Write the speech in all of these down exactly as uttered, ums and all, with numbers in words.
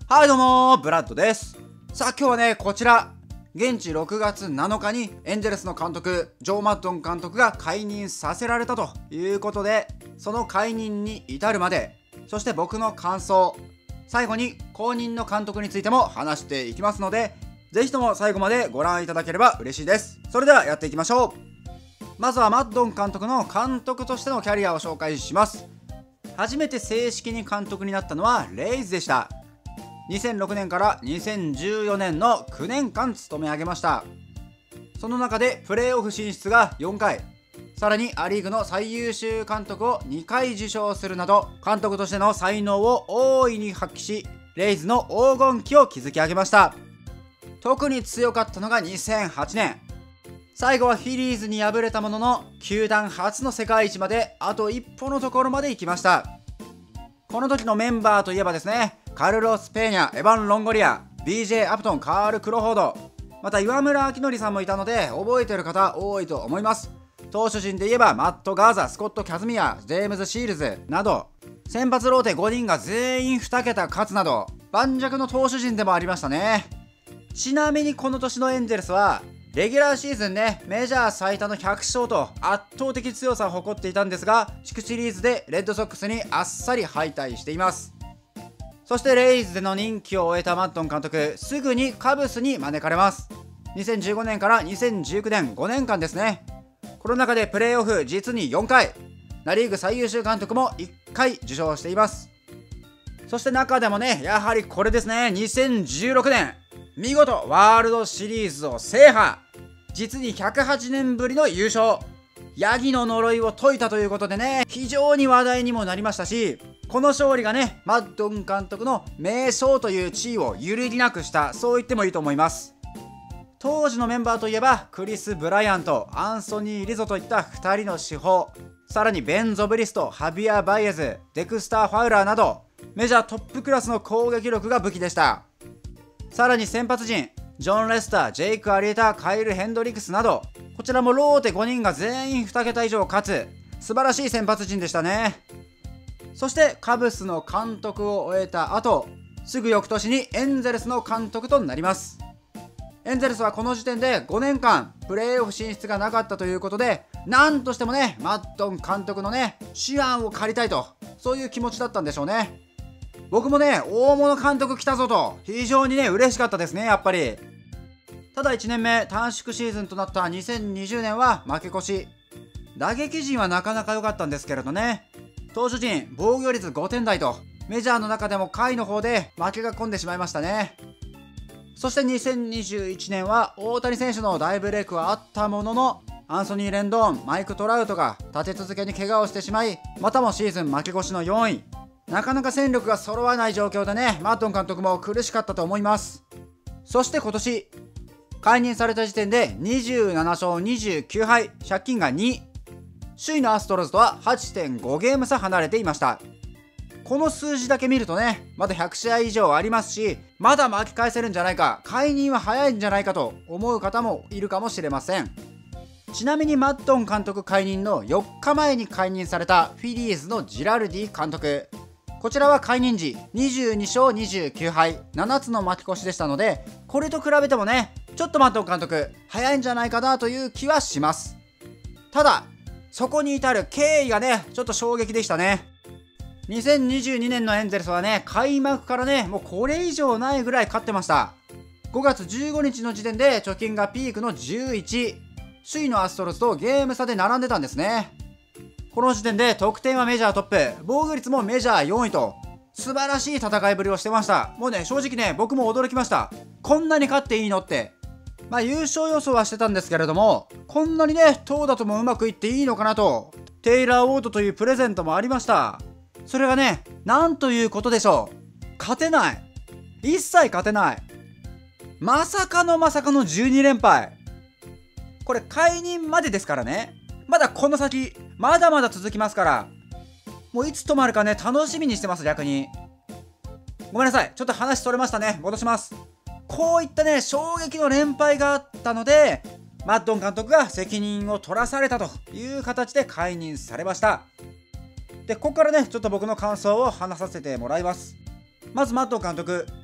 はいどうも、ブラッドです。さあ今日はね、こちら現地ろくがつなのかにエンゼルスの監督ジョー・マッドン監督が解任させられたということで、その解任に至るまで、そして僕の感想、最後に後任の監督についても話していきますので、ぜひとも最後までご覧いただければ嬉しいです。それではやっていきましょう。まずはマッドン監督の監督としてのキャリアを紹介します。初めて正式に監督になったのはレイズでした。にせんろくねんからにせんじゅうよねんのきゅうねんかん務め上げました。その中でプレーオフ進出がよんかい、さらにア・リーグの最優秀監督をにかい受賞するなど、監督としての才能を大いに発揮し、レイズの黄金期を築き上げました。特に強かったのがにせんはちねん、最後はフィリーズに敗れたものの、球団初の世界一まであと一歩のところまで行きました。この時のメンバーといえばですね、カルロス・ペーニャ、エヴァン・ロンゴリア、ビージェー・アプトン、カール・クロフォード、また岩村明則さんもいたので覚えてる方多いと思います。投手陣で言えばマット・ガーザ、スコット・キャズミア、ジェームズ・シールズなど、先発ローテごにんが全員にけた勝つなど盤石の投手陣でもありましたね。ちなみにこの年のエンゼルスはレギュラーシーズンね、メジャー最多のひゃくしょうと圧倒的強さを誇っていたんですが、地区シリーズでレッドソックスにあっさり敗退しています。そしてレイズでの任期を終えたマッドン監督、すぐにカブスに招かれます。にせんじゅうごねんからにせんじゅうきゅうねん、ごねんかんですね。この中でプレーオフ実によんかい、ナ・リーグ最優秀監督もいっかい受賞しています。そして中でもね、やはりこれですね、にせんじゅうろくねん見事ワールドシリーズを制覇、実にひゃくはちねんぶりの優勝、ヤギの呪いを解いたということでね、非常に話題にもなりましたし、この勝利がね、マッドン監督の名将という地位を揺るぎなくした、そう言ってもいいと思います。当時のメンバーといえばクリス・ブライアント、アンソニー・リゾといったふたりの主砲、さらにベン・ゾブリスト、ハビア・バイエズ、デクスター・ファウラーなどメジャートップクラスの攻撃力が武器でした。さらに先発陣、ジョン・レスター、ジェイク・アリエタ、カイル・ヘンドリックスなど、こちらもローテごにんが全員にけた以上勝つ素晴らしい先発陣でしたね。そしてカブスの監督を終えた後、すぐ翌年にエンゼルスの監督となります。エンゼルスはこの時点でごねんかんプレーオフ進出がなかったということで、なんとしてもね、マッドン監督のね手腕を借りたいと、そういう気持ちだったんでしょうね。僕もね、大物監督来たぞと非常にね嬉しかったですね、やっぱり。ただいちねんめ短縮シーズンとなったにせんにじゅうねんは負け越し、打撃陣はなかなか良かったんですけれどね、投手陣防御率ごてん台とメジャーの中でも下位の方で負けが込んでしまいましたね。そしてにせんにじゅういちねんは大谷選手の大ブレイクはあったものの、アンソニー・レンドーン、マイク・トラウトが立て続けに怪我をしてしまい、またもシーズン負け越しのよんい、なかなか戦力が揃わない状況でね、マッドン監督も苦しかったと思います。そして今年解任された時点でにじゅうななしょうにじゅうきゅうはい、借金がに、首位のアストロズとは はちてんご ゲーム差離れていました。この数字だけ見るとね、まだひゃくしあい以上ありますし、まだ巻き返せるんじゃないか、解任は早いんじゃないかと思う方もいるかもしれません。ちなみにマッドン監督解任のよっかまえに解任されたフィリーズのジラルディ監督、こちらは解任時にじゅうにしょうにじゅうきゅうはい、ななつの負け越しでしたので、これと比べてもね、ちょっとマッドン監督早いんじゃないかなという気はします。ただそこに至る経緯がね、ちょっと衝撃でしたね。にせんにじゅうにねんのエンゼルスはね、開幕からね、もうこれ以上ないぐらい勝ってました。ごがつじゅうごにちの時点で貯金がピークのじゅういち、首位のアストロズとゲーム差で並んでたんですね。この時点で得点はメジャートップ、防御率もメジャーよんいと素晴らしい戦いぶりをしてました。もうね、正直ね、僕も驚きました。こんなに勝っていいのって。まあ優勝予想はしてたんですけれども、こんなにね投打ともうまくいっていいのかなと。テイラー・ウォードというプレゼントもありました。それがね、なんということでしょう、勝てない、一切勝てない、まさかのまさかのじゅうにれんぱい。これ解任までですからね、まだこの先まだまだ続きますから、もういつ止まるかね楽しみにしてます。逆にごめんなさい、ちょっと話それましたね、戻します。こういったね衝撃の連敗があったので、マッドン監督が責任を取らされたという形で解任されました。でここからねちょっと僕の感想を話させてもらいます。まずマッドン監督、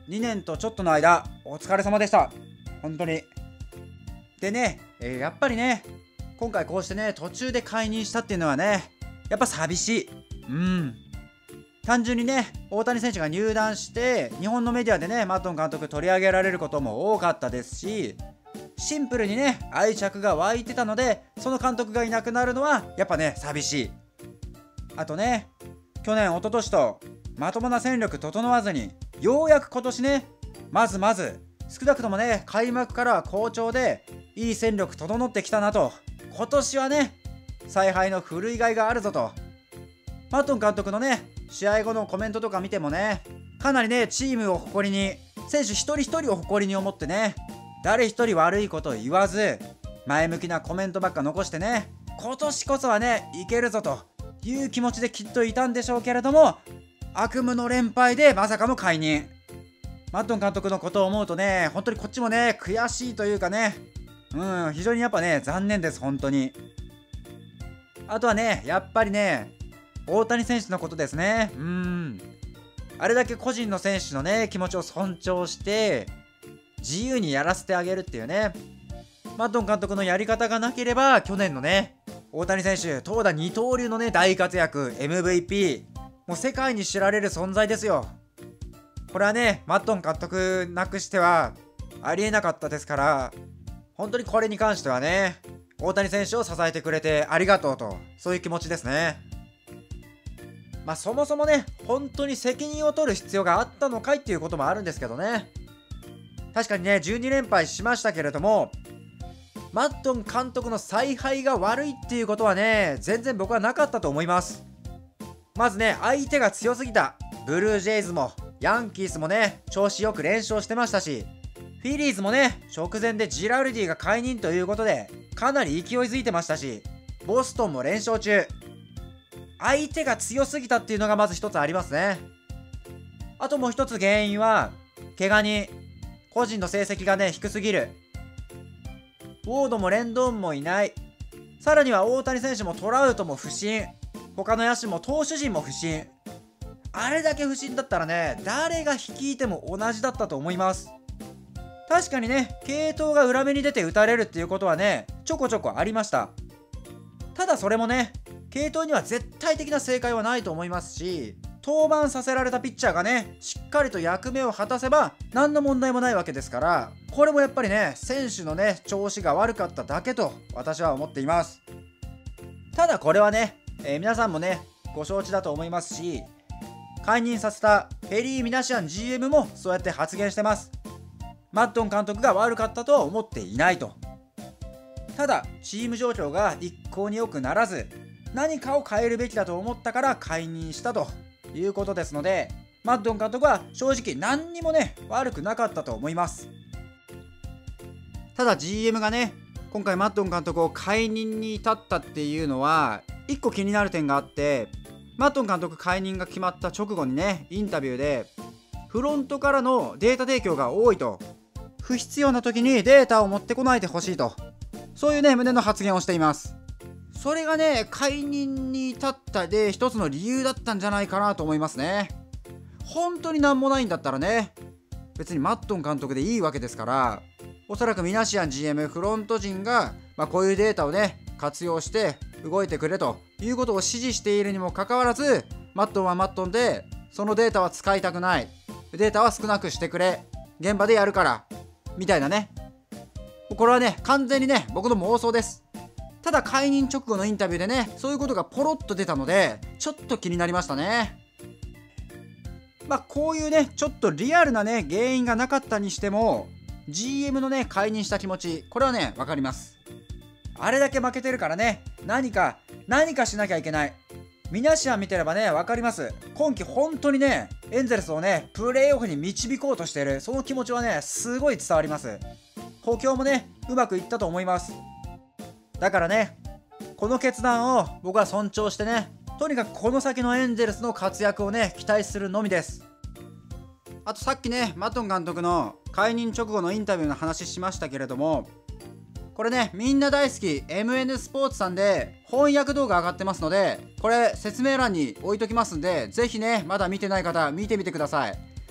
にねんとちょっとの間お疲れ様でした。本当に。でね、えー、やっぱりね今回こうしてね途中で解任したっていうのはねやっぱ寂しい。うん単純にね大谷選手が入団して日本のメディアでねマッドン監督取り上げられることも多かったですし、シンプルにね愛着が湧いてたので、その監督がいなくなるのはやっぱね寂しい。あとね去年一昨年とまともな戦力整わずに、ようやく今年ねまずまず少なくともね開幕からは好調でいい戦力整ってきたなと、今年はね采配の振るいがいがあるぞと。マットン監督のね試合後のコメントとか見てもね、かなりねチームを誇りに、選手一人一人を誇りに思ってね、誰一人悪いことを言わず前向きなコメントばっか残してね、今年こそはねいけるぞという気持ちできっといたんでしょうけれども、悪夢の連敗でまさかの解任。マットン監督のことを思うとね本当にこっちもね悔しいというかね、うん非常にやっぱね残念です。本当に。あとはねやっぱりね大谷選手のことですね。うーんあれだけ個人の選手のね気持ちを尊重して自由にやらせてあげるっていうね、マットン監督のやり方がなければ去年のね大谷選手投打二刀流のね大活躍 エムブイピー、 もう世界に知られる存在ですよ。これはねマットン監督なくしてはありえなかったですから、本当にこれに関してはね大谷選手を支えてくれてありがとうと、そういう気持ちですね。まあそもそもね本当に責任を取る必要があったのかいっていうこともあるんですけどね。確かにねじゅうに連敗しましたけれども、マットン監督の采配が悪いっていうことはね全然僕はなかったと思います。まずね相手が強すぎた。ブルージェイズもヤンキースもね調子よく連勝してましたし、フィリーズもね直前でジラルディが解任ということでかなり勢いづいてましたし、ボストンも連勝中。相手が強すぎたっていうのがまず一つありますね。あともう一つ原因は怪我人、個人の成績がね低すぎる。ウォードもレンドンもいない。さらには大谷選手もトラウトも不振、他の野手も投手陣も不振。あれだけ不振だったらね誰が率いても同じだったと思います。確かにね継投が裏目に出て打たれるっていうことはねちょこちょこありました。ただそれもね継投には絶対的な正解はないと思いますし、登板させられたピッチャーがねしっかりと役目を果たせば何の問題もないわけですから、これもやっぱりね選手のね調子が悪かっただけと私は思っています。ただこれはね、えー、皆さんもねご承知だと思いますし、解任させたペリー・ミナシアン ジーエム もそうやって発言してます。マットン監督が悪かったとは思っていないと。ただチーム状況が一向に良くならず何かを変えるべきだと思ったから解任したということですので、マッドン監督は正直何にもね悪くなかったと思います。ただ ジーエム がね今回マッドン監督を解任に至ったっていうのは一個気になる点があって、マッドン監督解任が決まった直後にねインタビューでフロントからのデータ提供が多いと、不必要な時にデータを持ってこないでほしいと、そういうね旨の発言をしています。それがね解任に至ったで一つの理由だったんじゃないかなと思いますね。本当になんもないんだったらね別にマットン監督でいいわけですから、おそらくミナシアン ジーエム フロント陣が、まあ、こういうデータをね活用して動いてくれということを指示しているにもかかわらず、マットンはマットンでそのデータは使いたくない、データは少なくしてくれ、現場でやるからみたいなね、これはね完全にね僕の妄想です。ただ解任直後のインタビューでねそういうことがポロッと出たのでちょっと気になりましたね。まあこういうねちょっとリアルなね原因がなかったにしても ジーエム のね解任した気持ち、これはね分かります。あれだけ負けてるからね何か何かしなきゃいけない。ミナシアン見てればね分かります。今季本当にねエンゼルスをねプレーオフに導こうとしている、その気持ちはねすごい伝わります。補強もねうまくいったと思います。だからねこの決断を僕は尊重してね、とにかくこの先のエンゼルスの活躍をね期待するのみです。あとさっきねマットン監督の解任直後のインタビューの話しましたけれども、これねみんな大好き エムエヌ スポーツさんで翻訳動画上がってますので、これ説明欄に置いときますんで、ぜひねまだ見てない方見てみてください。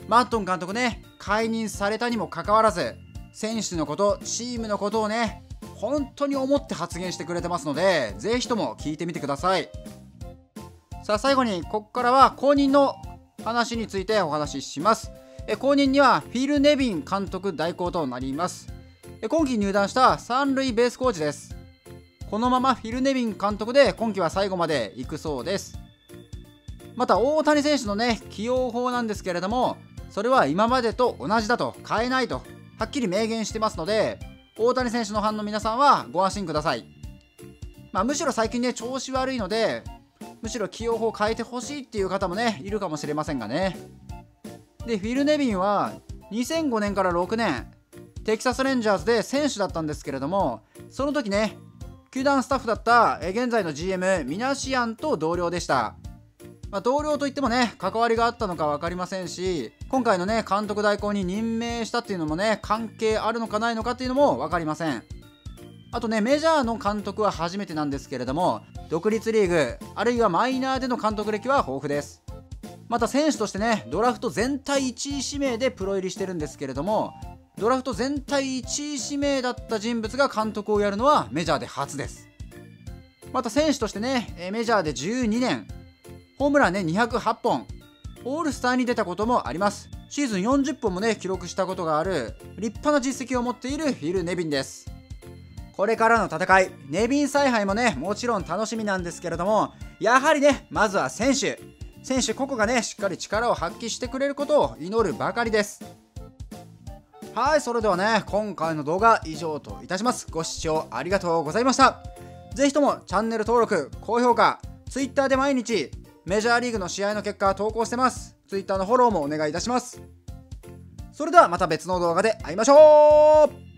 マットン監督ね、解任されたにもかかわらず、選手のこと、チームのことをね、本当に思って発言してくれてますので、ぜひとも聞いてみてください。さあ最後に、ここからは後任の話についてお話しします。え後任にはフィル・ネビン監督代行となります。え今季入団した三塁ベースコーチです。このままフィル・ネビン監督で今季は最後まで行くそうです。また大谷選手のね、起用法なんですけれども、それは今までと同じだと、変えないとはっきり明言してますので、大谷選手のファンの皆さんはご安心ください。まあ、むしろ最近ね、調子悪いので、むしろ起用法を変えてほしいっていう方もね、いるかもしれませんがね。で、フィル・ネビンはにせんごねんからろくねん、テキサス・レンジャーズで選手だったんですけれども、その時ね、球団スタッフだった現在の ジーエム ミナシアンと同僚でした。まあ、同僚といってもね、関わりがあったのか分かりませんし、今回のね、監督代行に任命したっていうのもね、関係あるのかないのかっていうのも分かりません。あとね、メジャーの監督は初めてなんですけれども、独立リーグ、あるいはマイナーでの監督歴は豊富です。また選手としてね、ドラフト全体いちい指名でプロ入りしてるんですけれども、ドラフト全体いちい指名だった人物が監督をやるのはメジャーで初です。また選手としてね、メジャーでじゅうにねん、ホームランねにひゃくはちぽん、オールスターに出たこともあります。シーズンよんじゅっぽんもね記録したことがある立派な実績を持っているフィル・ネビンです。これからの戦い、ネビン采配もねもちろん楽しみなんですけれども、やはりねまずは選手選手個々がねしっかり力を発揮してくれることを祈るばかりです。はい、それではね今回の動画以上といたします。ご視聴ありがとうございました。ぜひともチャンネル登録、高評価、Twitter で毎日メジャーリーグの試合の結果投稿してます。Twitter のフォローもお願いいたします。それではまた別の動画で会いましょう。